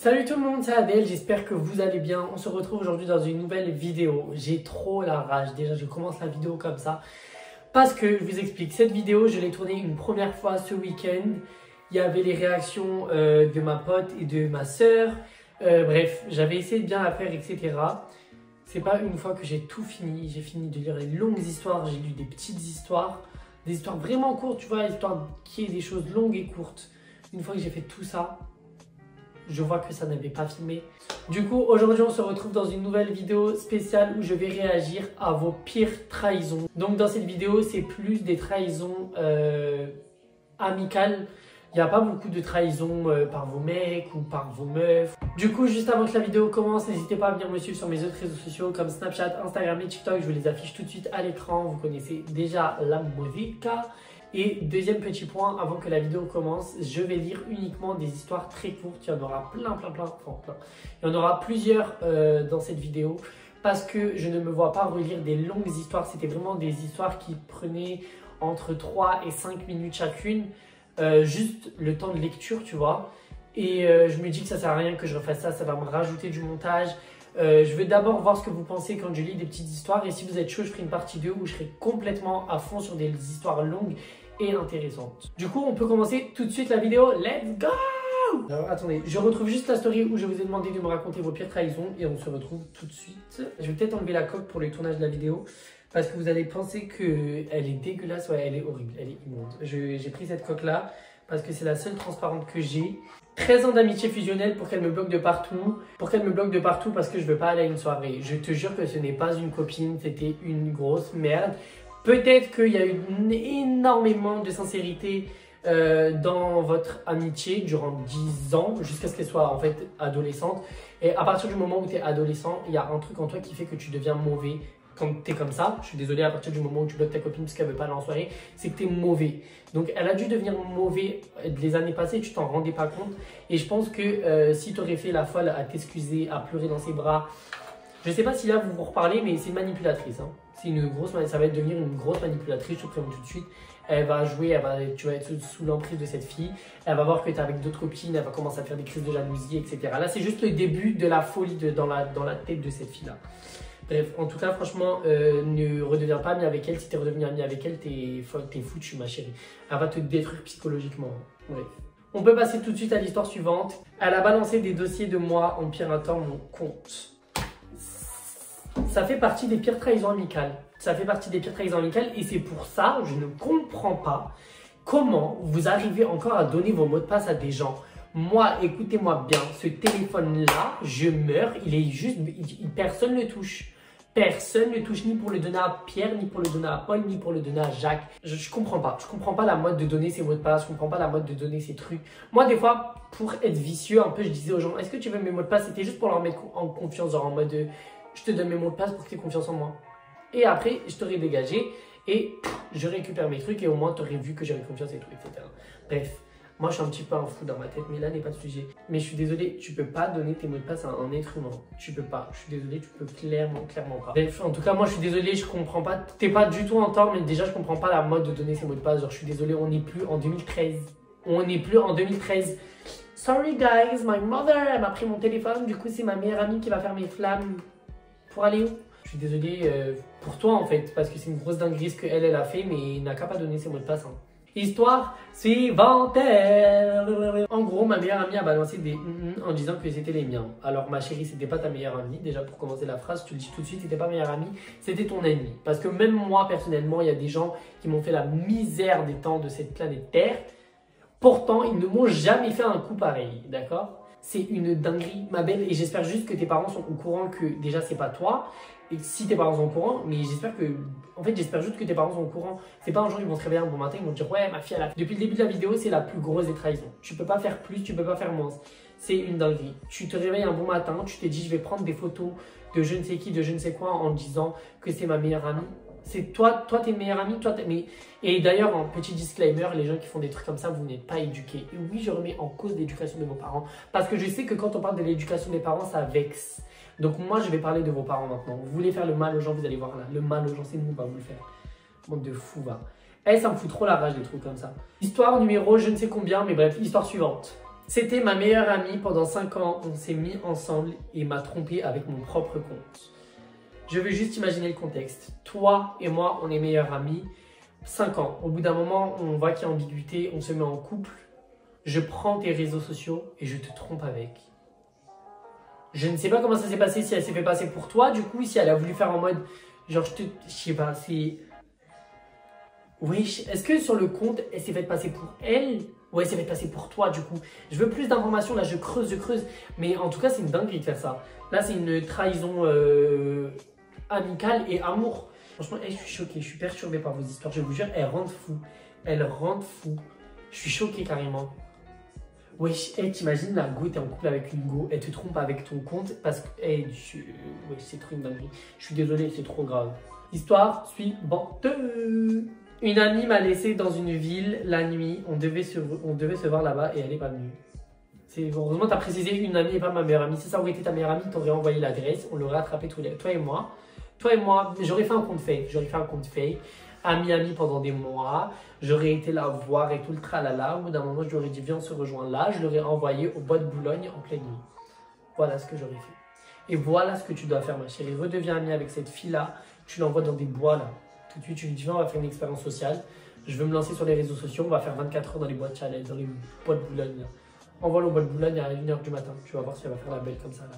Salut tout le monde, c'est Adèle, j'espère que vous allez bien. On se retrouve aujourd'hui dans une nouvelle vidéo. J'ai trop la rage, déjà je commence la vidéo comme ça. Parce que, je vous explique, cette vidéo, je l'ai tournée une première fois ce week-end. Il y avait les réactions de ma pote et de ma soeur. Bref, j'avais essayé de bien la faire, etc. C'est pas une fois que j'ai tout fini. J'ai fini de lire les longues histoires, j'ai lu des petites histoires. Des histoires vraiment courtes, tu vois, histoire qu'il y ait des choses longues et courtes. Une fois que j'ai fait tout ça, je vois que ça n'avait pas filmé. Du coup, aujourd'hui, on se retrouve dans une nouvelle vidéo spéciale où je vais réagir à vos pires trahisons. Donc, dans cette vidéo, c'est plus des trahisons amicales. Il n'y a pas beaucoup de trahisons par vos mecs ou par vos meufs. Du coup, juste avant que la vidéo commence, n'hésitez pas à venir me suivre sur mes autres réseaux sociaux comme Snapchat, Instagram et TikTok. Je vous les affiche tout de suite à l'écran. Vous connaissez déjà la musica. Et deuxième petit point, avant que la vidéo commence, je vais lire uniquement des histoires très courtes. Il y en aura plein. Il y en aura plusieurs dans cette vidéo parce que je ne me vois pas relire des longues histoires. C'était vraiment des histoires qui prenaient entre 3 et 5 minutes chacune. Juste le temps de lecture, tu vois. Et je me dis que ça sert à rien que je refasse ça, ça va me rajouter du montage. Je vais d'abord voir ce que vous pensez quand je lis des petites histoires. Et si vous êtes chaud, je ferai une partie 2 où je serai complètement à fond sur des histoires longues et intéressantes. Du coup, on peut commencer tout de suite la vidéo. Let's go! Alors, attendez, je retrouve juste la story où je vous ai demandé de me raconter vos pires trahisons. Et on se retrouve tout de suite. Je vais peut-être enlever la coque pour le tournage de la vidéo. Parce que vous allez penser qu'elle est dégueulasse, ouais, elle est horrible, elle est immonde. J'ai pris cette coque-là parce que c'est la seule transparente que j'ai. 13 ans d'amitié fusionnelle pour qu'elle me bloque de partout. Parce que je veux pas aller à une soirée. Je te jure que ce n'est pas une copine, c'était une grosse merde. Peut-être qu'il y a eu énormément de sincérité dans votre amitié durant 10 ans, jusqu'à ce qu'elle soit en fait adolescente. Et à partir du moment où tu es adolescent, il y a un truc en toi qui fait que tu deviens mauvais. Quand t'es comme ça, je suis désolé, à partir du moment où tu bloques ta copine parce qu'elle veut pas aller en soirée, c'est que t'es mauvais. Donc elle a dû devenir mauvais les années passées, tu t'en rendais pas compte. Et je pense que si tu aurais fait la folle à t'excuser, à pleurer dans ses bras, je sais pas si là vous vous reparlez, mais c'est une manipulatrice. Hein. C'est une grosse, ça va devenir une grosse manipulatrice, je te préviens tout de suite. Elle va jouer, tu vas être sous l'emprise de cette fille. Elle va voir que tu es avec d'autres copines, elle va commencer à faire des crises de jalousie, etc. Là, c'est juste le début de la folie dans la tête de cette fille-là. Bref, en tout cas, franchement, ne redeviens pas ami avec elle. Si tu es redevenu ami avec elle, t'es foutu, ma chérie. Elle va te détruire psychologiquement. Bref. On peut passer tout de suite à l'histoire suivante. Elle a balancé des dossiers de moi en piratant mon compte. Ça fait partie des pires trahisons amicales. Et c'est pour ça, je ne comprends pas comment vous arrivez encore à donner vos mots de passe à des gens. Moi, écoutez-moi bien, ce téléphone-là, je meurs, il est juste, personne ne le touche. Personne ne le touche, ni pour le donner à Pierre, ni pour le donner à Paul, ni pour le donner à Jacques. Je comprends pas. Je comprends pas la mode de donner ses mots de passe. Je comprends pas la mode de donner ses trucs. Moi, des fois, pour être vicieux, un peu, je disais aux gens, est-ce que tu veux mes mots de passe? C'était juste pour leur mettre en confiance, genre en mode, je te donne mes mots de passe pour que tu aies confiance en moi. Et après, je t'aurais dégagé et je récupère mes trucs et au moins, tu aurais vu que j'avais confiance et tout, etc. Bref. Moi, je suis un petit peu un fou dans ma tête, mais là n'est pas le sujet. Mais je suis désolé, tu peux pas donner tes mots de passe à un être humain. Tu peux pas. Je suis désolé, tu peux clairement pas. Bref, en tout cas, moi, je suis désolé, je comprends pas. T'es pas du tout en tort, mais déjà, je comprends pas la mode de donner ses mots de passe. Genre, je suis désolé, on n'est plus en 2013. Sorry guys, my mother, elle m'a pris mon téléphone. Du coup, c'est ma meilleure amie qui va faire mes flammes. Pour aller où? Je suis désolé pour toi, en fait, parce que c'est une grosse dinguerie ce qu'elle a fait, mais il n'a qu'à pas donner ses mots de passe. Hein. Histoire suivante. En gros, ma meilleure amie a balancé des en disant que c'était les miens. Alors ma chérie, c'était pas ta meilleure amie. Déjà pour commencer la phrase, tu le dis tout de suite, c'était pas meilleure amie, c'était ton ennemi. Parce que même moi personnellement, il y a des gens qui m'ont fait la misère des temps de cette planète Terre. Pourtant, ils ne m'ont jamais fait un coup pareil, d'accord? C'est une dinguerie, ma belle, et j'espère juste que tes parents sont au courant que déjà c'est pas toi. Et si tes parents sont au courant, mais j'espère que... En fait, j'espère juste que tes parents sont au courant. C'est pas un jour, ils vont se réveiller un bon matin, ils vont te dire « Ouais, ma fille, elle a... » Depuis le début de la vidéo, c'est la plus grosse des trahisons. Tu peux pas faire plus, tu peux pas faire moins. C'est une dinguerie. Tu te réveilles un bon matin, tu te dis « Je vais prendre des photos de je ne sais qui, de je ne sais quoi en disant que c'est ma meilleure amie. » C'est toi t'es meilleure amie, mais... Et d'ailleurs, un petit disclaimer, les gens qui font des trucs comme ça, vous n'êtes pas éduqués. Et oui, je remets en cause l'éducation de vos parents. Parce que je sais que quand on parle de l'éducation des parents, ça vexe. Donc moi, je vais parler de vos parents maintenant. Vous voulez faire le mal aux gens, vous allez voir là. Le mal aux gens, c'est nous, on va vous le faire. Bande de fous, va. Eh, ça me fout trop la rage, des trucs comme ça. Histoire numéro je ne sais combien, mais bref, histoire suivante. C'était ma meilleure amie pendant 5 ans, on s'est mis ensemble et m'a trompé avec mon propre compte. Je veux juste imaginer le contexte. Toi et moi, on est meilleurs amis. 5 ans. Au bout d'un moment, on voit qu'il y a ambiguïté, on se met en couple. Je prends tes réseaux sociaux et je te trompe avec. Je ne sais pas comment ça s'est passé, si elle s'est fait passer pour toi, du coup, si elle a voulu faire en mode, genre, je sais pas, c'est... Oui, est-ce que sur le compte, elle s'est fait passer pour elle ou elle s'est fait passer pour toi, du coup? Je veux plus d'informations, là, je creuse, mais en tout cas, c'est une dinguerie de faire ça. Là, c'est une trahison amicale et amour. Franchement, je suis choquée, je suis perturbée par vos histoires, je vous jure, elles rendent fou. Elles rendent fou. Je suis choquée carrément. Wesh, hey, t'imagines la go, t'es en couple avec une go, elle te trompe avec ton compte parce que. Hey, wesh, c'est trop une dinguerie. Je suis désolée, c'est trop grave. Histoire suivante. Une amie m'a laissé dans une ville la nuit, on devait se voir là-bas et elle n'est pas venue. Heureusement, t'as précisé une amie et pas ma meilleure amie. Si ça aurait été ta meilleure amie, t'aurais envoyé l'adresse, on l'aurait attrapé tous les. Toi et moi, j'aurais fait un compte fake. Ami pendant des mois, j'aurais été la voir et tout le tralala. Au bout d'un moment, je lui aurais dit viens on se rejoint là, je l'aurais envoyé au bois de Boulogne en pleine nuit. Voilà ce que j'aurais fait. Et voilà ce que tu dois faire ma chérie. Redeviens amie avec cette fille-là, tu l'envoies dans des bois là. Tout de suite, tu lui dis viens on va faire une expérience sociale. Je veux me lancer sur les réseaux sociaux, on va faire 24 heures dans les bois de Chalais, dans les bois de Boulogne là. Envoie-le au bois de Boulogne à 1 h du matin. Tu vas voir si elle va faire la belle comme ça là.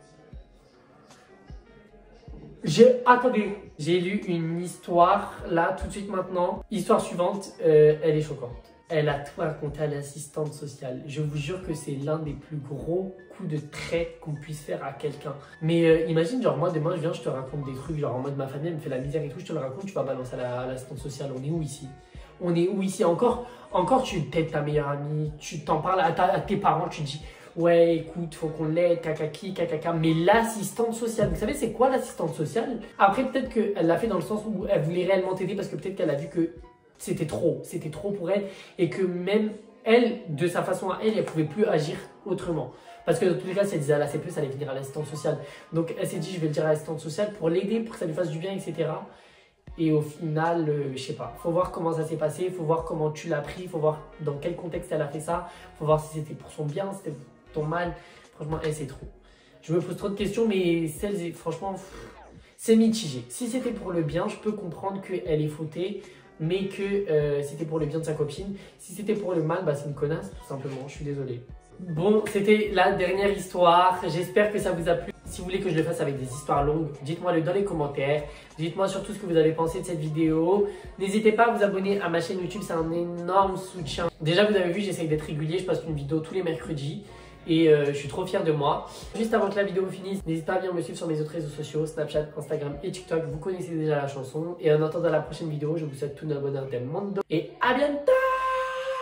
Attendez, j'ai lu une histoire, là, tout de suite maintenant. Histoire suivante, elle est choquante. Elle a tout raconté à l'assistante sociale. Je vous jure que c'est l'un des plus gros coups de trait qu'on puisse faire à quelqu'un. Mais imagine, genre moi demain, je viens, je te raconte des trucs, genre en mode ma famille elle me fait la misère et tout, je te le raconte, tu vas balancer à l'assistante sociale. On est où ici? On est où ici? Encore tu t'aides ta meilleure amie, tu t'en parles à tes parents, tu te dis... Ouais, écoute, faut qu'on l'aide, kakaki, kakaka. Mais l'assistante sociale, vous savez, c'est quoi l'assistante sociale? Après, peut-être qu'elle l'a fait dans le sens où elle voulait réellement t'aider parce que peut-être qu'elle a vu que c'était trop pour elle et que même elle, de sa façon à elle, elle pouvait plus agir autrement. Parce que dans tous les cas, si elle disait à la CPE, ça allait finir à l'assistante sociale. Donc, elle s'est dit, je vais le dire à l'assistante sociale pour l'aider, pour que ça lui fasse du bien, etc. Et au final, je sais pas, faut voir comment ça s'est passé, faut voir comment tu l'as pris, faut voir dans quel contexte elle a fait ça, faut voir si c'était pour son bien, si c'était pour ton mal. Franchement, c'est trop. Je me pose trop de questions, mais franchement, c'est mitigé. Si c'était pour le bien, je peux comprendre qu'elle est fautée, mais que c'était pour le bien de sa copine. Si c'était pour le mal, bah c'est une connasse, tout simplement, je suis désolé. Bon, c'était la dernière histoire, j'espère que ça vous a plu. Si vous voulez que je le fasse avec des histoires longues, dites-moi-le dans les commentaires. Dites-moi surtout ce que vous avez pensé de cette vidéo. N'hésitez pas à vous abonner à ma chaîne YouTube, c'est un énorme soutien. Déjà, vous avez vu, j'essaye d'être régulier, je poste une vidéo tous les mercredis. Et je suis trop fier de moi. Juste avant que la vidéo finisse, n'hésitez pas à venir me suivre sur mes autres réseaux sociaux, Snapchat, Instagram et TikTok. Vous connaissez déjà la chanson. Et en attendant la prochaine vidéo, je vous souhaite tout un bonheur del mundo. Et à bientôt!